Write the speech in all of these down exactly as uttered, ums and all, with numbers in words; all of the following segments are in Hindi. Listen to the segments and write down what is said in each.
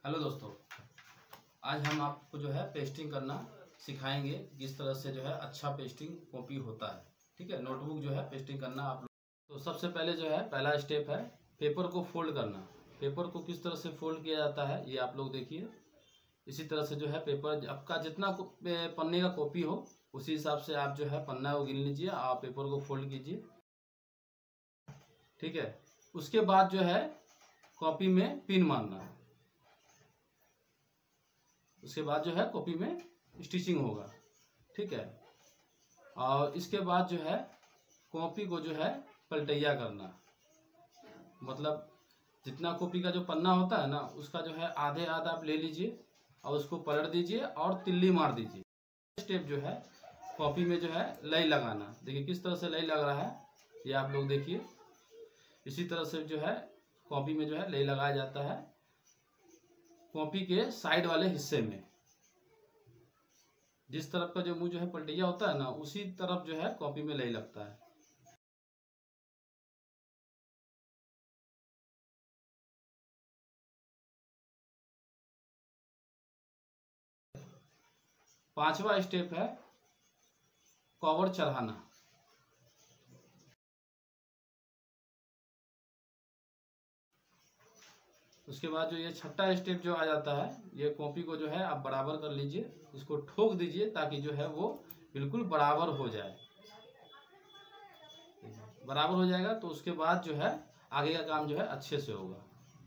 हेलो दोस्तों, आज हम आपको जो है पेस्टिंग करना सिखाएंगे। किस तरह से जो है अच्छा पेस्टिंग कॉपी होता है। ठीक है, नोटबुक जो है पेस्टिंग करना आप लोग। तो सबसे पहले जो है पहला स्टेप है पेपर को फोल्ड करना। पेपर को किस तरह से फोल्ड किया जाता है ये आप लोग देखिए। इसी तरह से जो है पेपर आपका जितना पन्ने का कॉपी हो उसी हिसाब से आप जो है पन्ना को गिन लीजिए, आप पेपर को फोल्ड कीजिए। ठीक है, उसके बाद जो है कॉपी में पिन मारना। उसके बाद जो है कॉपी में स्टिचिंग होगा। ठीक है, और इसके बाद जो है कॉपी को जो है पलटैया करना। मतलब जितना कॉपी का जो पन्ना होता है ना उसका जो है आधे आधा आप ले लीजिए और उसको पलट दीजिए और तिल्ली मार दीजिए। स्टेप जो है कॉपी में जो है लई लगाना। देखिए किस तरह से लई लग रहा है ये आप लोग देखिए। इसी तरह से जो है कॉपी में जो है लई लगाया जाता है कॉपी के साइड वाले हिस्से में। जिस तरफ का जो मुंह जो है पलटैया होता है ना उसी तरफ जो है कॉपी में लई लगता है। पांचवा स्टेप है कवर चढ़ाना। उसके बाद जो ये छठा स्टेप जो आ जाता है ये कॉपी को जो है आप बराबर कर लीजिए, इसको ठोक दीजिए ताकि जो है वो बिल्कुल बराबर हो जाए। बराबर हो जाएगा तो उसके बाद जो है आगे का काम जो है अच्छे से होगा।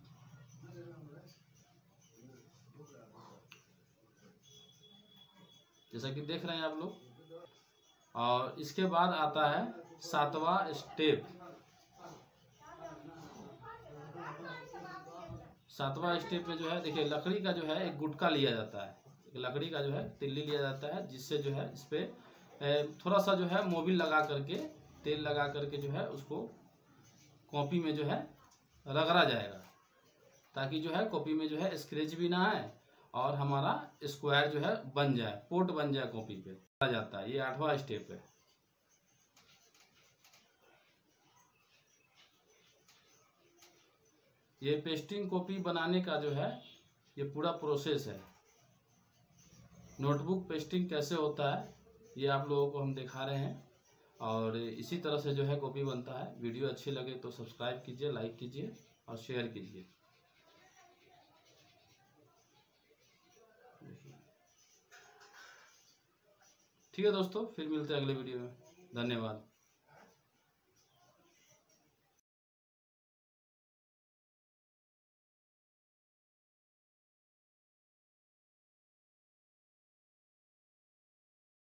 जैसा कि देख रहे हैं आप लोग। और इसके बाद आता है सातवां स्टेप। सातवां स्टेप में जो है देखिए लकड़ी का जो है एक गुटका लिया जाता है, एक लकड़ी का जो है तिल्ली लिया जाता है जिससे जो है इस पे थोड़ा सा जो है मोबिल लगा करके तेल लगा करके जो है उसको कॉपी में जो है रगड़ा जाएगा ताकि जो है कॉपी में जो है स्क्रैच भी ना आए और हमारा स्क्वायर जो है बन जाए, पोर्ट बन जाए कॉपी पे आ जाता है। ये आठवां स्टेप है। ये पेस्टिंग कॉपी बनाने का जो है ये पूरा प्रोसेस है। नोटबुक पेस्टिंग कैसे होता है ये आप लोगों को हम दिखा रहे हैं और इसी तरह से जो है कॉपी बनता है। वीडियो अच्छी लगे तो सब्सक्राइब कीजिए, लाइक कीजिए और शेयर कीजिए। ठीक है दोस्तों, फिर मिलते हैं अगले वीडियो में। धन्यवाद।